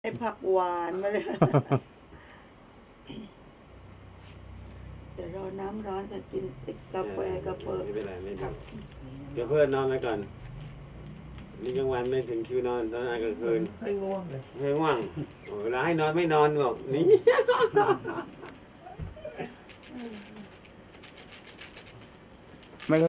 ให้ผักหวานมาเลยเดี๋ยวรอน้ำร้อนจะกินติดกาแฟกับเปิดไม่เป็นไรไม่เป็นเดี๋ยวเพื่อนนอนไปก่อนนี่กลางวันไม่ถึงคิวนอนตอนนั้นกลางคืนไม่ง่วงเลยไม่ง่วงเวลาให้นอนไม่นอนบอกนี่